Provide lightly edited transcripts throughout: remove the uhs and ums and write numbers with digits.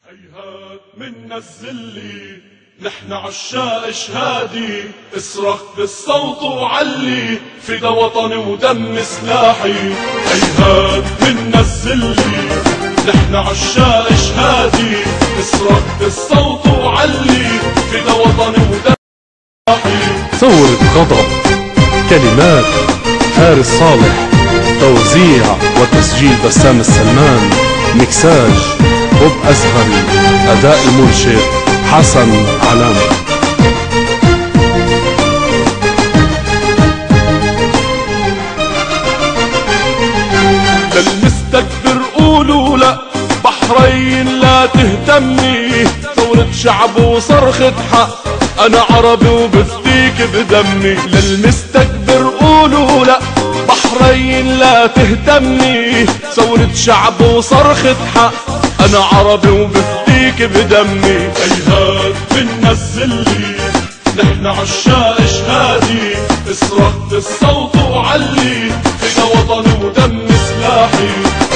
هيهات من نزلي نحن عشاق اشهادي، اصرخ بالصوت وعلي فدا وطني ودم سلاحي. هيهات من نزلي نحن عشاق اشهادي، اصرخ بالصوت وعلي فدا وطني ودم سلاحي. ثورة غضب، كلمات فارس صالح، توزيع وتسجيل بسام السلمان، مكساج بوب أزهري، أداء المنشئ حسن علام. للمستكبر قولوا لا، بحرين لا تهتمي، ثورة شعب وصرخة حق، أنا عربي وبفديك بدمي. للمستكبر قولوا لا، بحرين لا تهتمي، ثورة شعب وصرخة حق، أنا عربي وبفديك بدمي. هيهات بننزلي نحن عشاق اشهادي، اصرخ بالصوت وعلي فدا وطني ودم سلاحي.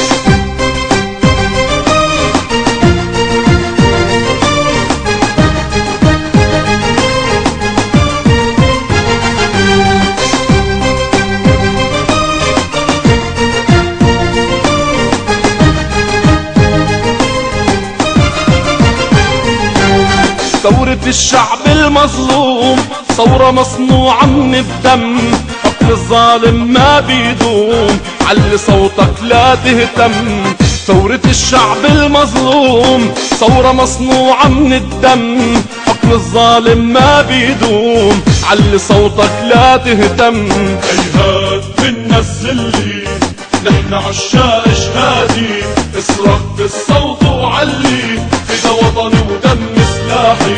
ثورة الشعب المظلوم ثورة مصنوعة من الدم، حكم الظالم ما بيدوم، علي صوتك لا تهتم. ثورة الشعب المظلوم ثورة مصنوعة من الدم، حكم الظالم ما بيدوم، علي صوتك لا تهتم. هيهات بننزلي نحن عشاق اشهادي، اصرخ بالصوت وعلي فدا وطني ودم سلاحي.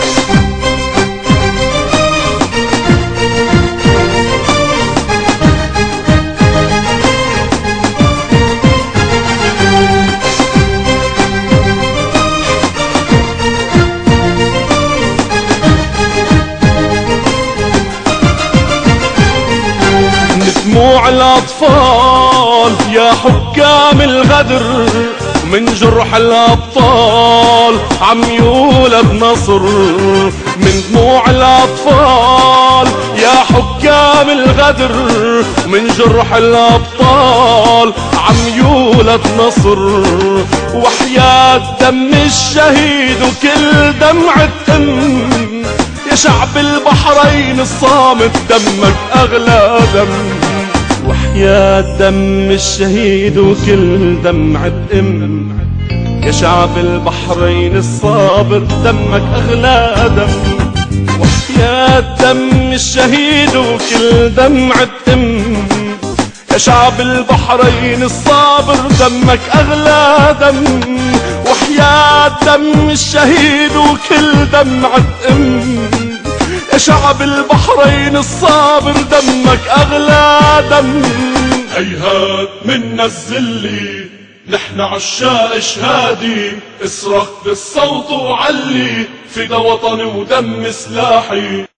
دموع الأطفال يا حكام الغدر، من جرح الأبطال عم يولد نصر. من دموع الأطفال يا حكام الغدر، من جرح الأبطال عم يولد نصر. وحياة دم الشهيد وكل دمعة أم، يا شعب البحرين الصامت دمك أغلى دم. وحياة دم الشهيد وكل دمعة أم، يا شعب البحرين الصابر دمك أغلى دم. وحياة دم الشهيد وكل دمعة أم، يا شعب البحرين الصابر دمك أغلى دم. وحياة دم الشهيد وكل دمعة أم، يا شعب البحرين الصابر دمك أغلى دم. هيهات من نزلي نحن عشاق اشهادي، اصرخ بالصوت وعلي فدا وطني ودم سلاحي.